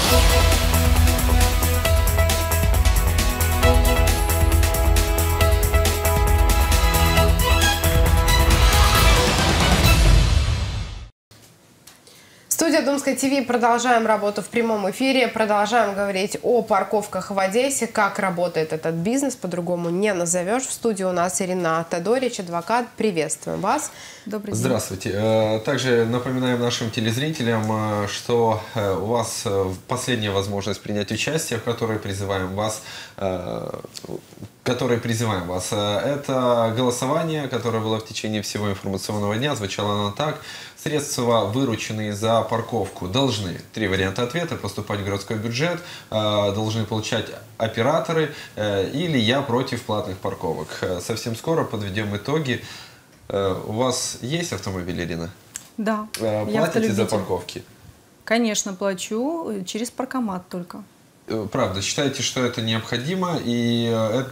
Студия Думская ТВ. Продолжаем работу в прямом эфире. Продолжаем говорить о парковках в Одессе. Как работает этот бизнес, по-другому не назовешь. В студии у нас Ирина Тодорич, адвокат. Приветствуем вас. Добрый день. Здравствуйте. Также напоминаем нашим телезрителям, что у вас последняя возможность принять участие, в которой призываем вас. Это голосование, которое было в течение всего информационного дня. Звучало оно так. Средства, вырученные за парковку, должны, 3 варианта ответа, поступать в городской бюджет, должны получать операторы или я против платных парковок. Совсем скоро подведем итоги. У вас есть автомобиль, Ирина? Да. Платите за парковки? Конечно, плачу через паркомат только. Правда, считаете, что это необходимо, и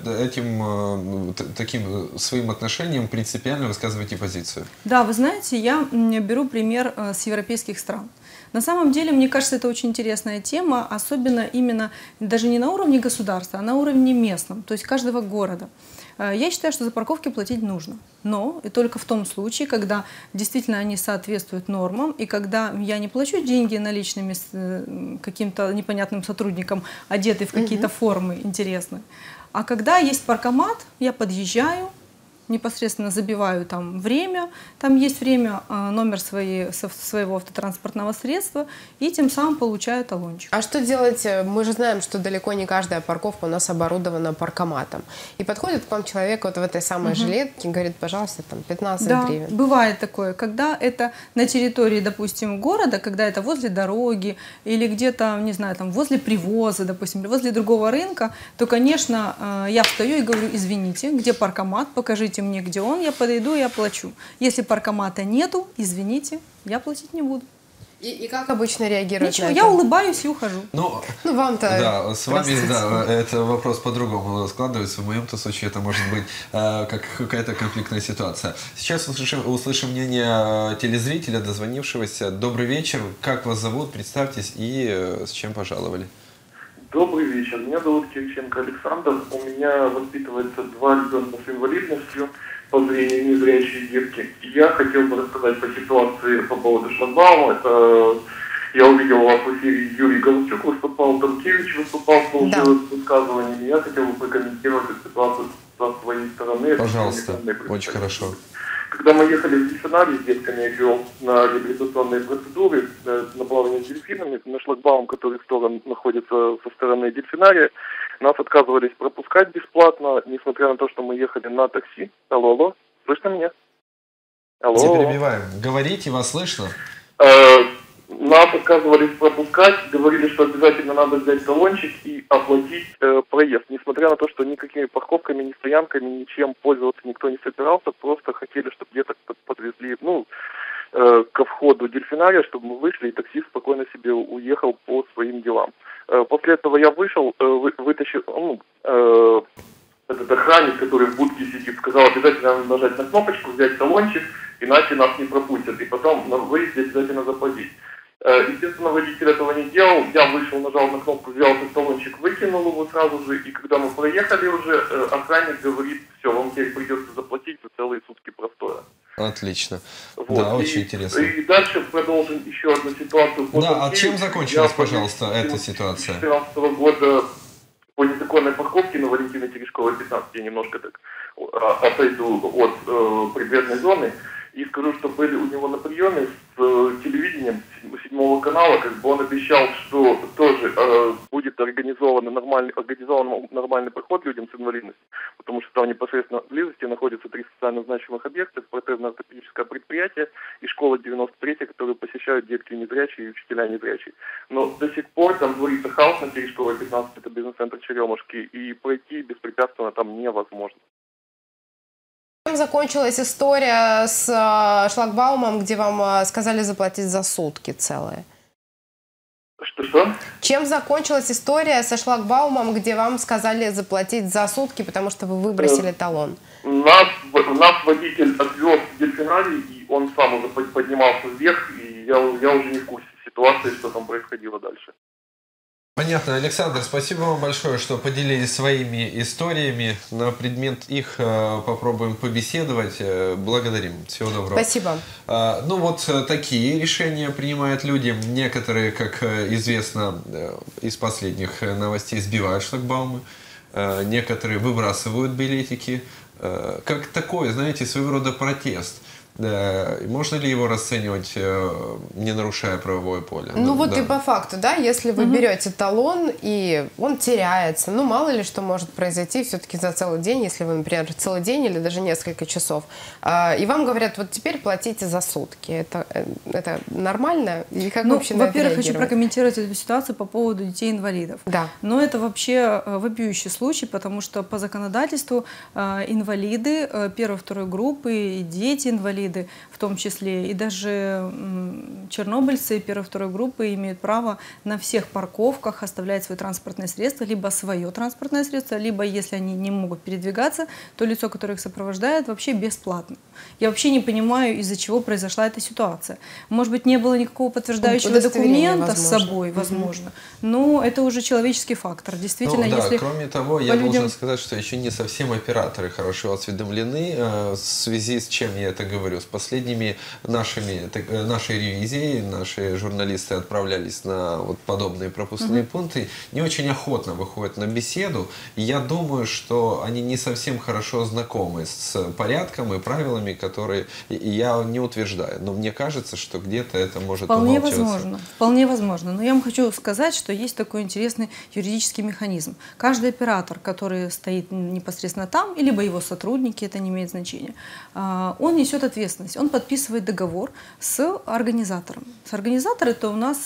этим таким своим отношением принципиально высказываете позицию? Да, вы знаете, я беру пример с европейских стран. На самом деле, мне кажется, это очень интересная тема, особенно именно даже не на уровне государства, а на уровне местном, то есть каждого города. Я считаю, что за парковки платить нужно, но и только в том случае, когда действительно они соответствуют нормам, и когда я не плачу деньги наличными с каким-то непонятным сотрудником, одетый в какие-то формы интересные, а когда есть паркомат, я подъезжаю, непосредственно забиваю там время, там есть время, номер своего автотранспортного средства, и тем самым получаю талончик. А что делать? Мы же знаем, что далеко не каждая парковка у нас оборудована паркоматом. И подходит к вам человек вот в этой самой жилетке и говорит, пожалуйста, там 15 гривен. Да, бывает такое, когда это на территории, допустим, города, когда это возле дороги или где-то, не знаю, там возле привоза, допустим, или возле другого рынка, то, конечно, я встаю и говорю, извините, где паркомат, покажите мне, где он, я подойду и оплачу. Если паркомата нету, извините, я платить не буду. И как обычно реагируют? Ничего, я улыбаюсь и ухожу. Ну вам-то... Да, с вами, да, это вопрос по-другому складывается. В моем-то случае это может быть как какая-то конфликтная ситуация. Сейчас услышим мнение телезрителя, дозвонившегося. Добрый вечер. Как вас зовут? Представьтесь и с чем пожаловали. Добрый вечер. Меня зовут Кириченко Александр. У меня воспитывается 2 ребенка с инвалидностью по зрению, незрячие детки. Я хотел бы рассказать по ситуации по поводу шлагбаума. Это я увидел у вас в эфире Юрий Галустюк выступал, Донкевич выступал с высказываниями. Я хотел бы прокомментировать эту ситуацию со своей стороны. Пожалуйста, очень хорошо. Когда мы ехали в дельфинарий с детками, я вел на реабилитационные процедуры, на плавание с дельфинами, на шлагбаум, который находится со стороны дельфинария, нас отказывались пропускать бесплатно, несмотря на то, что мы ехали на такси. Алло, слышно меня? Алло. Не перебиваем. Говорите, вас слышно? Нас отказывались пропускать, говорили, что обязательно надо взять талончик и оплатить проезд. Несмотря на то, что никакими парковками, ни стоянками, ничем пользоваться никто не собирался, просто хотели, чтобы деток подвезли ко входу дельфинария, чтобы мы вышли, и таксист спокойно себе уехал по своим делам. После этого я вышел, вытащил... этот охранник, который в будке сидит, сказал, обязательно надо нажать на кнопочку, взять талончик, иначе нас не пропустят. И потом на выезде обязательно заплатить. Естественно, водитель этого не делал. Я вышел, нажал на кнопку, взял этот талончик, выкинул его сразу же. И когда мы проехали уже, охранник говорит, все, вам теперь придется заплатить за целые сутки простоя. Отлично. Вот. Да, очень интересно. И дальше продолжим еще одну ситуацию. Да, а чем закончилась, пожалуйста, эта ситуация? 2014 года по незаконной парковке на Валентина Терешкова, 15, я немножко так отойду от предметной зоны. И скажу, что были у него на приеме с телевидением 7 канала, как бы он обещал, что тоже будет организован нормальный проход людям с инвалидностью, потому что там непосредственно в близости находятся 3 социально значимых объекта, протезно-ортопедическое предприятие и школа 93, которую посещают детки незрячие и учителя незрячие. Но до сих пор там творится хаос на Терешкова 15, это бизнес-центр Черемушки, и пройти беспрепятственно там невозможно. Чем закончилась история с шлагбаумом, где вам сказали заплатить за сутки целые? Что? Чем закончилась история со шлагбаумом, где вам сказали заплатить за сутки, потому что вы выбросили талон? Нас водитель отвез в дельфинарий, и он сам уже поднимался вверх, и я уже не в курсе ситуации, что там происходило дальше. Понятно, Александр, спасибо вам большое, что поделились своими историями. На предмет их попробуем побеседовать. Благодарим. Всего доброго. Спасибо. Ну вот такие решения принимают люди. Некоторые, как известно из последних новостей, сбивают шлагбаумы. Некоторые выбрасывают билетики. Как такой, знаете, своего рода протест. Да. Можно ли его расценивать, не нарушая правовое поле? Ну вот да. и по факту, да, если вы берете талон и он теряется, ну мало ли что может произойти все-таки за целый день, если вы, например, целый день или даже несколько часов, и вам говорят, вот теперь платите за сутки. Это нормально? И как вообще на это во-первых, хочу реагировать? прокомментировать эту ситуацию по поводу детей-инвалидов. Да. Но это вообще вопиющий случай, потому что по законодательству инвалиды первой-второй группы и дети-инвалиды в том числе, и даже чернобыльцы первой-второй группы имеют право на всех парковках оставлять свои транспортные средства, либо свое транспортное средство, либо, если они не могут передвигаться, то лицо, которое их сопровождает, вообще бесплатно. Я вообще не понимаю, из-за чего произошла эта ситуация. Может быть, не было никакого подтверждающего документа с собой, возможно, но это уже человеческий фактор. Действительно, ну, да, если кроме того, я должен сказать, что еще не совсем операторы хорошо осведомлены, в связи с чем я это говорю. С последними нашей ревизией, наши журналисты отправлялись на вот подобные пропускные пункты, не очень охотно выходят на беседу. И я думаю, что они не совсем хорошо знакомы с порядком и правилами, которые я не утверждаю. Но мне кажется, что где-то это может умалчиваться. Вполне возможно. Но я вам хочу сказать, что есть такой интересный юридический механизм. Каждый оператор, который стоит непосредственно там, либо его сотрудники, это не имеет значения, он несет ответственность. Он подписывает договор с организатором. Организатор это у нас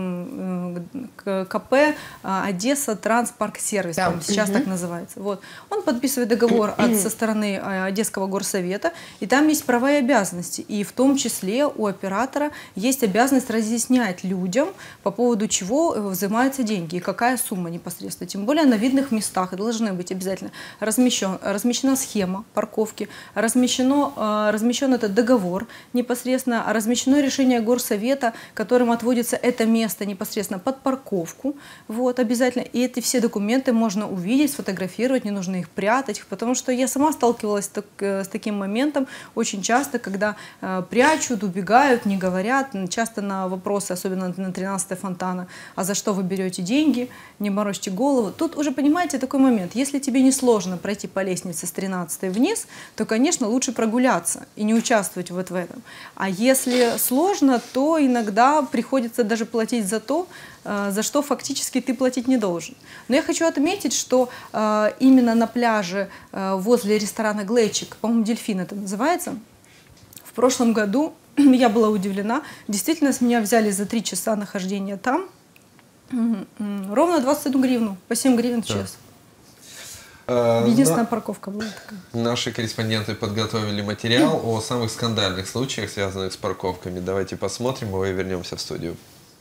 КП Одесса Транспарк Сервис, да. Сейчас так называется. Вот. Он подписывает договор со стороны Одесского горсовета, и там есть права и обязанности. И в том числе у оператора есть обязанность разъяснять людям, по поводу чего взимаются деньги и какая сумма непосредственно. Тем более на видных местах должны быть обязательно размещена схема парковки, размещен этот договор непосредственно, размещено решение горсовета, которым отводится это место непосредственно под парковку. Вот, обязательно. И эти все документы можно увидеть, сфотографировать, не нужно их прятать, потому что я сама сталкивалась с таким моментом очень часто, когда прячут, убегают, не говорят. Часто на вопросы, особенно на 13-й фонтана, а за что вы берете деньги, не морочьте голову. Тут уже, понимаете, такой момент. Если тебе не сложно пройти по лестнице с 13-й вниз, то, конечно, лучше прогуляться и не участвовать в этом. А если сложно, то иногда приходится даже платить за то, за что фактически ты платить не должен. Но я хочу отметить, что именно на пляже возле ресторана «Глейчик», по-моему, «Дельфин» это называется, в прошлом году я была удивлена. Действительно, с меня взяли за 3 часа нахождения там ровно 21 гривну, по 7 гривен в час. Единственная парковка была такая. Наши корреспонденты подготовили материал о самых скандальных случаях, связанных с парковками. Давайте посмотрим его и вернемся в студию.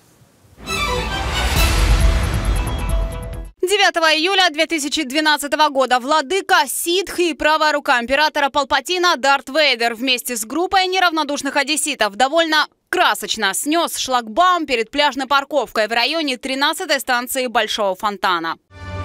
9 июля 2012 года владыка Ситхи и правая рука императора Палпатина Дарт Вейдер вместе с группой неравнодушных одесситов довольно красочно снес шлагбаум перед пляжной парковкой в районе 13-й станции Большого фонтана.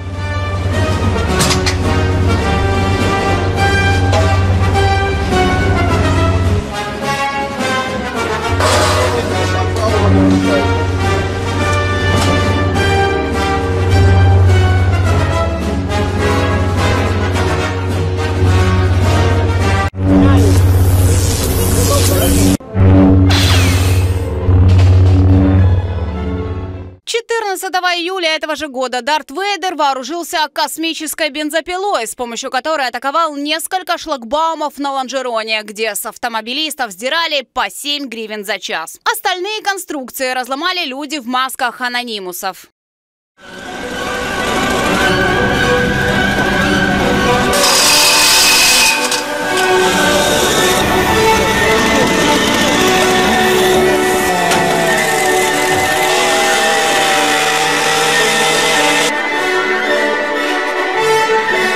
Июля этого же года Дарт Вейдер вооружился космической бензопилой, с помощью которой атаковал несколько шлагбаумов на Лонжероне, где с автомобилистов сдирали по 7 гривен за час. Остальные конструкции разломали люди в масках анонимусов.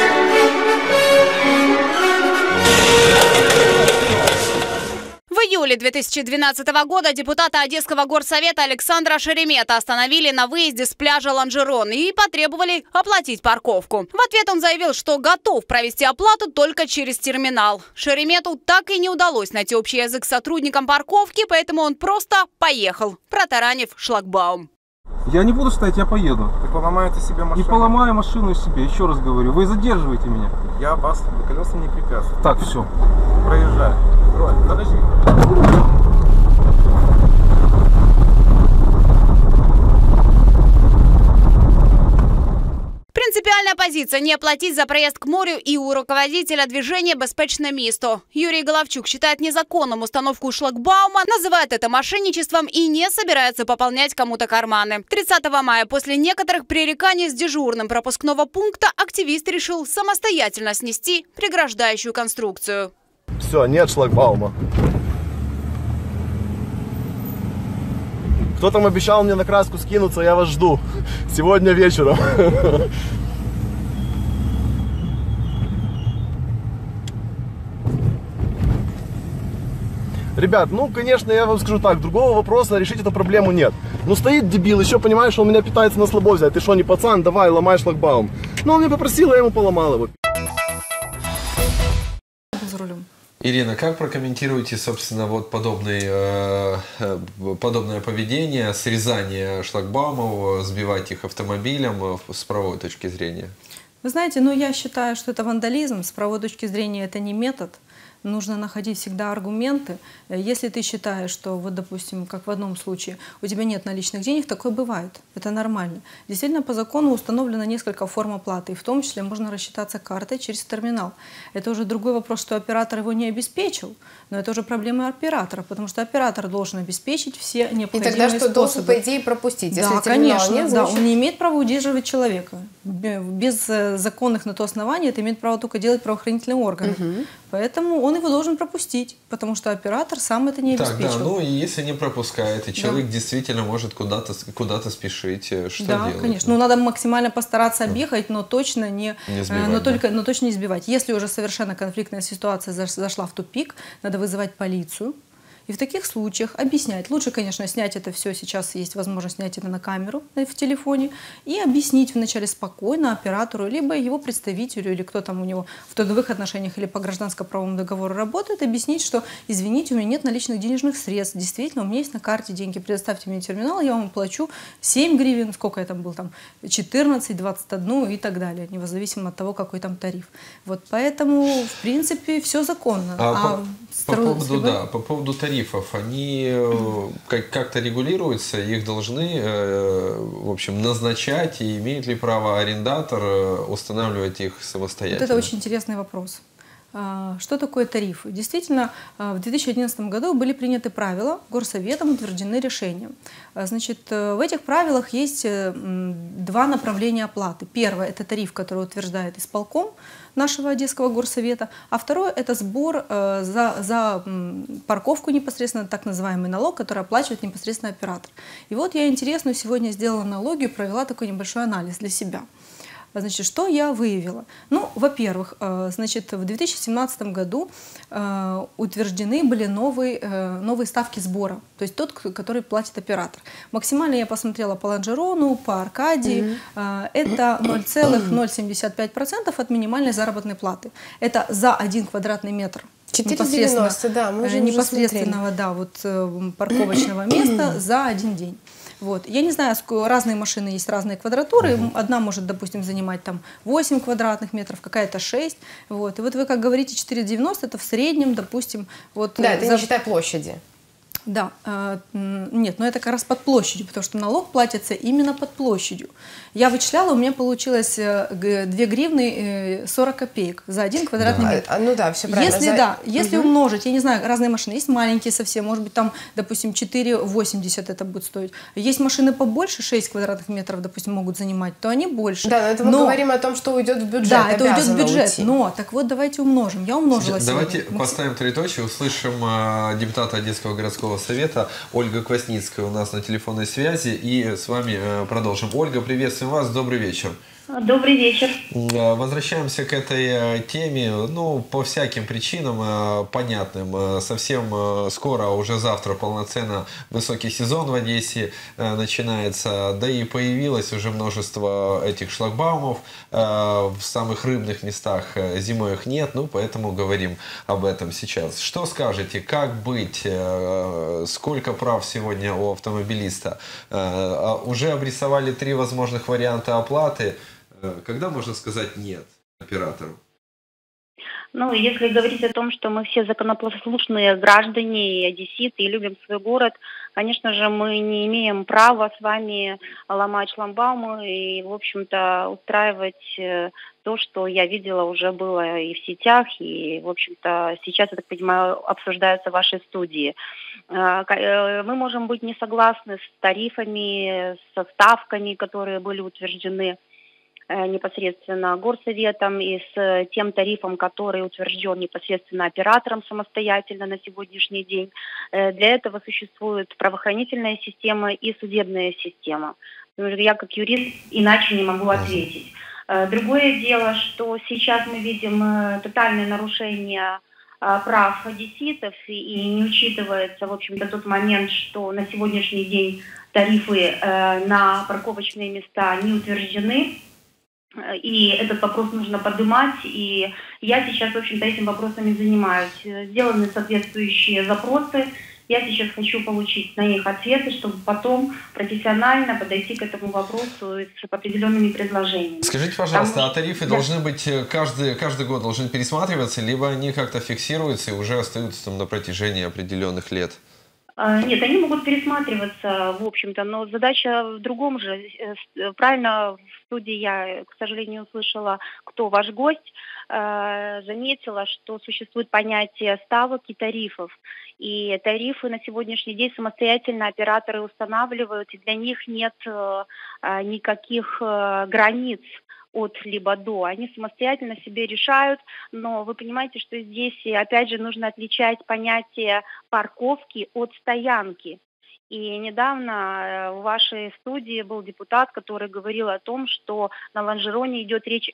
В июле июле 2012 года депутата Одесского горсовета Александра Шеремета остановили на выезде с пляжа Лонжерон и потребовали оплатить парковку. В ответ он заявил, что готов провести оплату только через терминал. Шеремету так и не удалось найти общий язык с сотрудником парковки, поэтому он просто поехал, протаранив шлагбаум. Я не буду стоять, я поеду. Вы поломаете себе машину? Не поломаю машину себе, еще раз говорю. Вы задерживаете меня. Я вас колесом не препятствую. Так, все. Проезжай. Подожди. Принципиальная позиция – не платить за проезд к морю и у руководителя движения «Безпечное место». Юрий Головчук считает незаконным установку шлагбаума, называет это мошенничеством и не собирается пополнять кому-то карманы. 30 мая после некоторых пререканий с дежурным пропускного пункта активист решил самостоятельно снести преграждающую конструкцию. Все, нет шлагбаума. Кто там обещал мне на краску скинуться, я вас жду. Сегодня вечером. Ребят, ну, конечно, я вам скажу так, другого вопроса, решить эту проблему нет. Ну, стоит дебил, еще понимаешь, что он меня питается на слабо взять. Ты что, не пацан? Давай, ломай шлагбаум. Ну, он меня попросил, я ему поломал его. За рулем. Ирина, как прокомментируете, собственно, вот подобное поведение, срезание шлагбаумов, сбивать их автомобилем с правовой точки зрения? Вы знаете, ну я считаю, что это вандализм. С правовой точки зрения это не метод. Нужно находить всегда аргументы. Если ты считаешь, что, вот, допустим, как в одном случае, у тебя нет наличных денег, такое бывает. Это нормально. Действительно, по закону установлено несколько форм оплаты. И в том числе можно рассчитаться картой через терминал. Это уже другой вопрос, что оператор его не обеспечил. Но это уже проблема оператора, потому что оператор должен обеспечить все необходимые способы. И тогда что, должен, по идее, пропустить? Если да, терминала конечно. нет, да, значит... он не имеет права удерживать человека. Без законных на то оснований это имеет право только делать правоохранительные органы. Поэтому он его должен пропустить, потому что оператор сам это не обеспечил. Так, да, ну и если не пропускает, и человек действительно может куда-то спешить, что делать? Да, конечно. Ну, надо максимально постараться объехать, но точно не сбивать, но точно не сбивать. Если уже совершенно конфликтная ситуация зашла в тупик, надо вызывать полицию. И в таких случаях объяснять. Лучше, конечно, снять это все. Сейчас есть возможность снять это на камеру в телефоне и объяснить вначале спокойно оператору, либо его представителю, или кто там у него в трудовых отношениях или по гражданско-правовому договору работает, объяснить, что, извините, у меня нет наличных денежных средств. Действительно, у меня есть на карте деньги. Предоставьте мне терминал, я вам плачу 7 гривен, сколько я там был, там 14, 21 и так далее, независимо от того, какой там тариф. Вот поэтому, в принципе, все законно. По поводу тарифов, они как-то регулируются, их должны, в общем, назначать, и имеет ли право арендатор устанавливать их самостоятельно? Вот это очень интересный вопрос. Что такое тарифы? Действительно, в 2011 году были приняты правила, горсоветом утверждены решения. Значит, в этих правилах есть два направления оплаты. Первое – это тариф, который утверждает исполком нашего Одесского горсовета, а второе – это сбор за парковку непосредственно, так называемый налог, который оплачивает непосредственно оператор. И вот я интересную сегодня сделала аналогию, провела такой небольшой анализ для себя. Значит, что я выявила? Ну, во-первых, значит, в 2017 году утверждены были новые ставки сбора, то есть тот, который платит оператор. Максимально я посмотрела по Лонжерону, по Аркадии, это 0,075% от минимальной заработной платы. Это за 1 квадратный метр. 4,90, да, мы уже непосредственного, да, вот, парковочного места за один день. Вот. Я не знаю, разные машины есть, разные квадратуры. Одна может, допустим, занимать там 8 квадратных метров, какая-то 6. Вот. И вот вы, как говорите, 4,90 это в среднем, допустим. Вот, да, это не считая площади. Да, нет, но это как раз под площадью, потому что налог платится именно под площадью. Я вычисляла, у меня получилось 2 гривны 40 копеек за 1 квадратный метр. Ну да, все правильно. Если умножить, я не знаю, разные машины, есть маленькие совсем, может быть там, допустим, 4,80 это будет стоить. Есть машины побольше, 6 квадратных метров, допустим, могут занимать, то они больше. Да, но это мы говорим о том, что уйдет в бюджет. Да, это уйдет в бюджет, но так вот давайте умножим. Я умножила Давайте поставим 3 точки, услышим депутата Одесского городского городского совета Ольга Квасницкая у нас на телефонной связи. И с вами продолжим. Ольга, приветствуем вас. Добрый вечер. Добрый вечер. Возвращаемся к этой теме, ну, по всяким причинам понятным. Совсем скоро, уже завтра полноценно высокий сезон в Одессе начинается, да и появилось уже множество этих шлагбаумов. В самых рыбных местах зимой их нет, ну, поэтому говорим об этом сейчас. Что скажете, как быть, сколько прав сегодня у автомобилиста? Уже обрисовали 3 возможных варианта оплаты. Когда можно сказать «нет» оператору? Ну, если говорить о том, что мы все законопослушные граждане и одесситы, и любим свой город, конечно же, мы не имеем права с вами ломать шлагбаумы и, в общем-то, устраивать то, что я видела, уже было и в сетях, и, в общем-то, сейчас, я так понимаю, обсуждается в вашей студии. Мы можем быть не согласны с тарифами, со ставками, которые были утверждены непосредственно горсоветом и с тем тарифом, который утвержден непосредственно оператором самостоятельно на сегодняшний день. Для этого существует правоохранительная система и судебная система. Я как юрист иначе не могу ответить. Другое дело, что сейчас мы видим тотальное нарушение прав одесситов и не учитывается, в общем-то, тот момент, что на сегодняшний день тарифы на парковочные места не утверждены. И этот вопрос нужно поднимать, и я сейчас, в общем-то, этим вопросами занимаюсь. Сделаны соответствующие запросы, я сейчас хочу получить на них ответы, чтобы потом профессионально подойти к этому вопросу с определенными предложениями. Скажите, пожалуйста, а тарифы должны быть каждый год должны пересматриваться, либо они как-то фиксируются и уже остаются там на протяжении определенных лет? Нет, они могут пересматриваться, в общем-то, но задача в другом же. Правильно, в студии я, к сожалению, услышала, кто ваш гость, заметила, что существует понятие ставок и тарифов. И тарифы на сегодняшний день самостоятельно операторы устанавливают, и для них нет никаких границ от либо до. Они самостоятельно себе решают, но вы понимаете, что здесь, опять же, нужно отличать понятие парковки от стоянки. И недавно в вашей студии был депутат, который говорил о том, что на лонжероне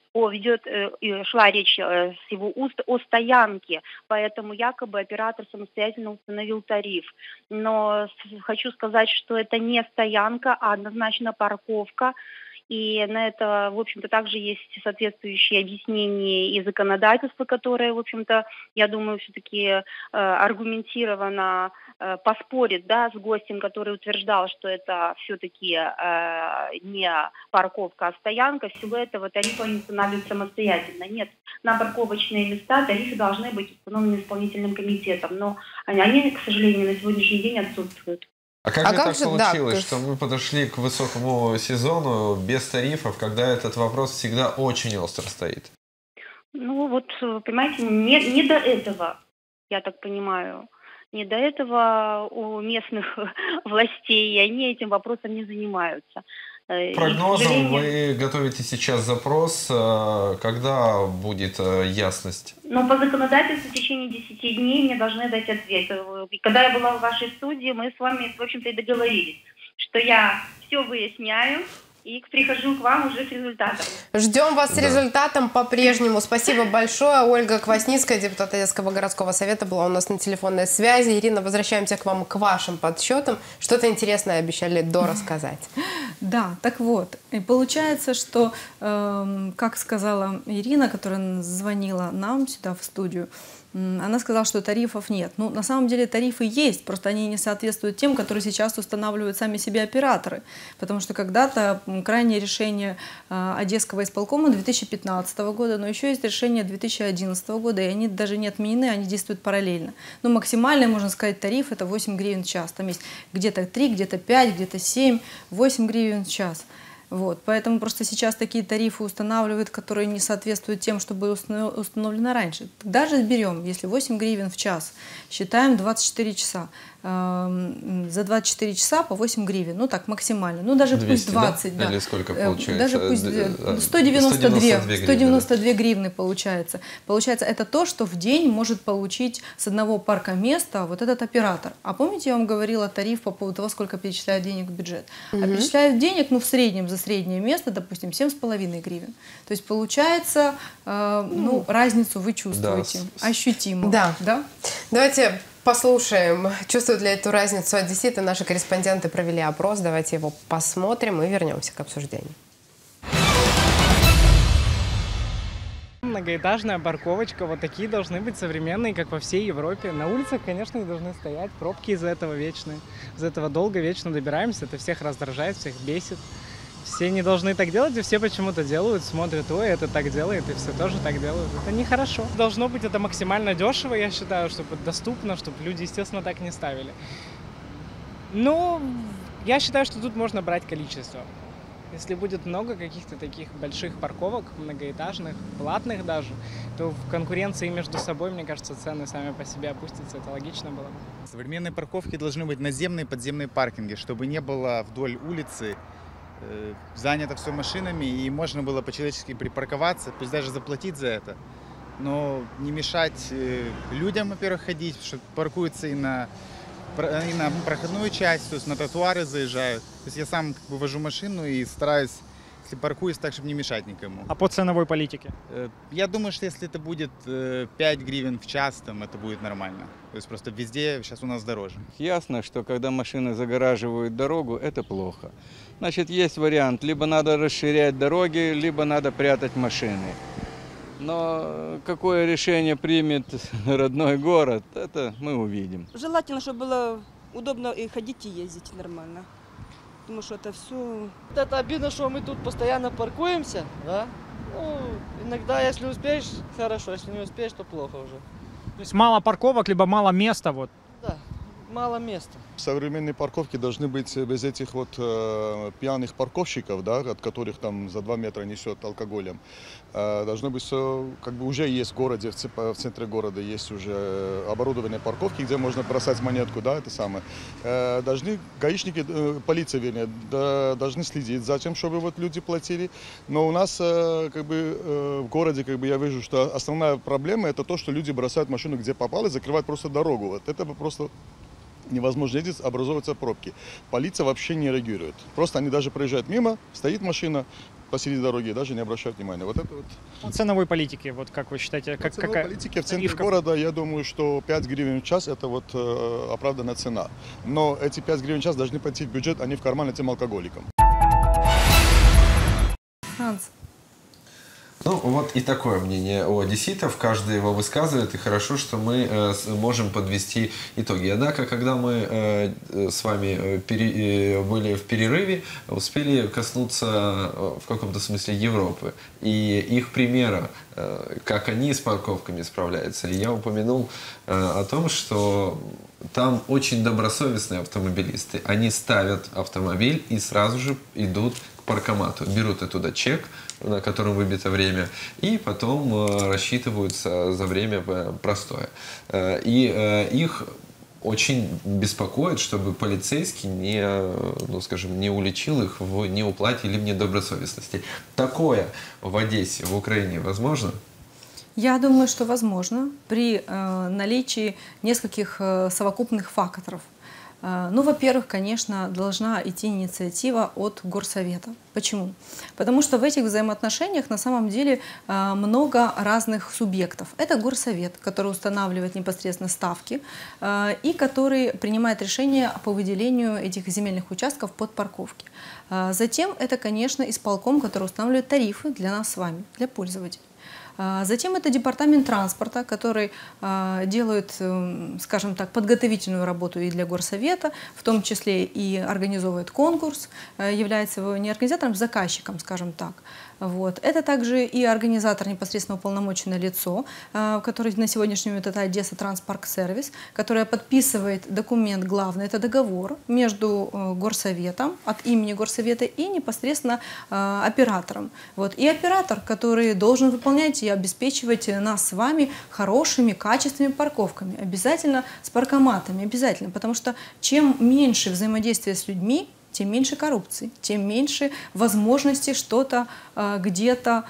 шла речь с его уст о стоянке, поэтому якобы оператор самостоятельно установил тариф. Но хочу сказать, что это не стоянка, а однозначно парковка. И на это, в общем-то, также есть соответствующие объяснения и законодательства, которое, в общем-то, я думаю, все-таки аргументированно поспорит, да, с гостем, который утверждал, что это все-таки не парковка, а стоянка. Всего этого тарифа не устанавливают самостоятельно. Нет, на парковочные места тарифы должны быть установлены исполнительным комитетом, но они, к сожалению, на сегодняшний день отсутствуют. А как же так получилось, что мы подошли к высокому сезону без тарифов, когда этот вопрос всегда очень остро стоит? Ну вот, понимаете, не до этого, я так понимаю, не до этого у местных властей, и они этим вопросом не занимаются. Прогнозом вы готовите сейчас запрос, когда будет ясность? Ну, по законодательству в течение 10 дней мне должны дать ответ. Когда я была в вашей студии, мы с вами, в общем-то, и договорились, что я все выясняю и прихожу к вам уже с результатом. Ждем вас с результатом по-прежнему. Спасибо большое. Ольга Квасницкая, депутат Одесского городского совета, была у нас на телефонной связи. Ирина, возвращаемся к вам, к вашим подсчетам. Что-то интересное обещали дорассказать. Да, так вот, и получается, что, как сказала Ирина, которая звонила нам сюда в студию, она сказала, что тарифов нет. Ну, на самом деле тарифы есть, просто они не соответствуют тем, которые сейчас устанавливают сами себе операторы. Потому что когда-то крайнее решение Одесского исполкома 2015 года, но еще есть решение 2011 года, и они даже не отменены, они действуют параллельно. Но максимальный, можно сказать, тариф — это 8 гривен в час. Там есть где-то 3, где-то 5, где-то 7, 8 гривен в час. Вот. Поэтому просто сейчас такие тарифы устанавливают, которые не соответствуют тем, что было установлено раньше. Даже берем, если 8 гривен в час, считаем 24 часа. За 24 часа по 8 гривен, ну так максимально, ну даже 200, пусть 20, да? Или сколько получается? Даже пусть 192 гривны получается. Получается, это то, что в день может получить с одного парка места вот этот оператор. А помните, я вам говорила тариф по поводу того, сколько перечисляют денег в бюджет? А перечисляют денег, ну в среднем за среднее место, допустим, 7,5 гривен. То есть получается, ну разницу вы чувствуете, ощутимо. Да. Да? Давайте послушаем, чувствуют ли эту разницу одесситы. Наши корреспонденты провели опрос. Давайте его посмотрим и вернемся к обсуждению. Многоэтажная парковочка, вот такие должны быть современные, как во всей Европе. На улицах, конечно, не должны стоять, пробки из-за этого вечные. Из-за этого долго, вечно добираемся, это всех раздражает, всех бесит. Все не должны так делать, и все почему-то делают, смотрят, ой, это так делает, и все тоже так делают. Это нехорошо. Должно быть это максимально дешево, я считаю, чтобы доступно, чтобы люди, естественно, так не ставили. Но я считаю, что тут можно брать количество. Если будет много каких-то таких больших парковок, многоэтажных, платных даже, то в конкуренции между собой, мне кажется, цены сами по себе опустятся. Это логично было бы. Современные парковки должны быть наземные, подземные паркинги, чтобы не было вдоль улицы занято все машинами, и можно было по-человечески припарковаться, пусть даже заплатить за это, но не мешать людям, во-первых, ходить, что паркуются и на проходную часть, то есть на тротуары заезжают. То есть я сам вожу машину и стараюсь, если паркуюсь, так, чтобы не мешать никому. А по ценовой политике? Я думаю, что если это будет 5 гривен в час, там, это будет нормально. То есть просто везде сейчас у нас дороже. Ясно, что когда машины загораживают дорогу, это плохо. Значит, есть вариант, либо надо расширять дороги, либо надо прятать машины. Но какое решение примет родной город, это мы увидим. Желательно, чтобы было удобно и ходить, и ездить нормально. Потому что это все... Это обидно, что мы тут постоянно паркуемся, да? Ну, иногда, если успеешь, хорошо, если не успеешь, то плохо уже. То есть мало парковок, либо мало места, вот? Да, мало места. Современные парковки должны быть без этих вот пьяных парковщиков, да, от которых там за 2 метра несет алкоголем. Должно быть все, как бы уже есть в городе, в центре города есть уже оборудованные парковки, где можно бросать монетку, да, это самое. Должны гаишники, полиция, вернее, должны следить за тем, чтобы вот люди платили. Но у нас как бы в городе, как бы я вижу, что основная проблема это то, что люди бросают машину где попало и закрывают просто дорогу. Вот это просто невозможно ездить, образовываются пробки. Полиция вообще не реагирует. Просто они даже проезжают мимо, стоит машина посреди дороги, даже не обращают внимания. Вот это вот. По ценовой политике, вот как вы считаете? По ценовой политике в центре города, я думаю, что 5 гривен в час это вот оправданная цена. Но эти 5 гривен в час должны пойти в бюджет, а не в карман этим алкоголикам. Франц. Ну, вот и такое мнение у одесситов. Каждый его высказывает, и хорошо, что мы можем подвести итоги. Однако, когда мы с вами были в перерыве, успели коснуться в каком-то смысле Европы и их примера, как они с парковками справляются. И я упомянул о том, что там очень добросовестные автомобилисты. Они ставят автомобиль и сразу же идут к паркомату, берут оттуда чек, на котором выбито время, и потом рассчитываются за время простое. И их очень беспокоит, чтобы полицейский не, ну, скажем, не уличил их в неуплате или в недобросовестности. Такое в Одессе, в Украине возможно? Я думаю, что возможно при наличии нескольких совокупных факторов. Ну, во-первых, конечно, должна идти инициатива от горсовета. Почему? Потому что в этих взаимоотношениях на самом деле много разных субъектов. Это горсовет, который устанавливает непосредственно ставки и который принимает решение по выделению этих земельных участков под парковки. Затем это, конечно, исполком, который устанавливает тарифы для нас с вами, для пользователей. Затем это департамент транспорта, который делает, скажем так, подготовительную работу и для горсовета, в том числе и организовывает конкурс, является его не организатором, заказчиком, скажем так. Вот. Это также и организатор, непосредственно уполномоченное лицо, который на сегодняшний момент это Одесса Транспарк Сервис, которая подписывает документ главный, это договор между горсоветом, от имени горсовета и непосредственно оператором. Вот. И оператор, который должен выполнять и обеспечивать нас с вами хорошими, качественными парковками, обязательно с паркоматами, обязательно, потому что чем меньше взаимодействия с людьми, тем меньше коррупции, тем меньше возможности что-то где-то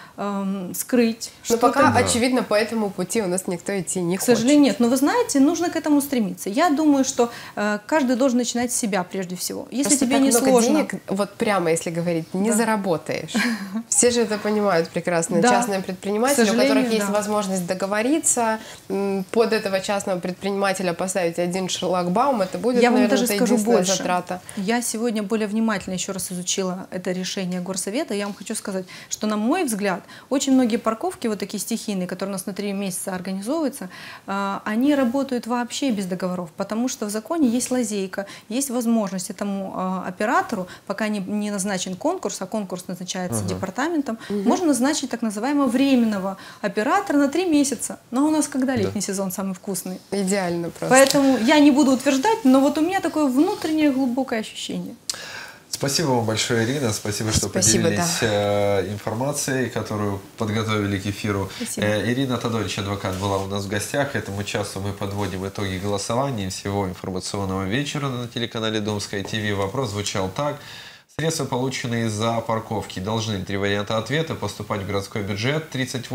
скрыть. Но пока, очевидно, по этому пути у нас никто идти не хочет. К сожалению, нет. Но вы знаете, нужно к этому стремиться. Я думаю, что каждый должен начинать с себя прежде всего. Если просто тебе не сложно... денег, вот прямо если говорить, не заработаешь. Все же это понимают прекрасно. Да. Частные предприниматели, у которых есть возможность договориться, под этого частного предпринимателя поставить один шлагбаум, это будет, я вам наверное, даже скажу больше. затрата. Я сегодня более внимательно еще раз изучила это решение горсовета. Я вам хочу сказать, что, на мой взгляд, очень многие парковки, вот такие стихийные, которые у нас на 3 месяца организовываются, они работают вообще без договоров, потому что в законе есть лазейка, есть возможность этому оператору, пока не назначен конкурс, а конкурс назначается департаментом, можно назначить так называемого временного оператора на 3 месяца. Но у нас когда летний сезон самый вкусный? Идеально просто. Поэтому я не буду утверждать, но вот у меня такое внутреннее глубокое ощущение. Спасибо вам большое, Ирина. Спасибо, что поделились информацией, которую подготовили к эфиру. Ирина Тодорич, адвокат, была у нас в гостях. К этому часу мы подводим итоги голосования всего информационного вечера на телеканале Домская ТВ. Вопрос звучал так. Средства, полученные за парковки, должны, 3 варианта ответа, поступать в городской бюджет,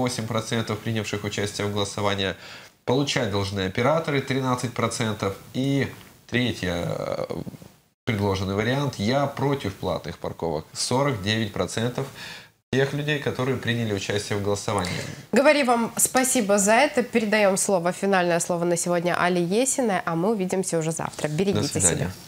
38% принявших участие в голосовании, получать должны операторы, 13%, и третье, предложенный вариант, я против платных парковок, 49% тех людей, которые приняли участие в голосовании. Говорим вам спасибо за это. Передаем финальное слово на сегодня Али Есиной, а мы увидимся уже завтра. Берегите себя.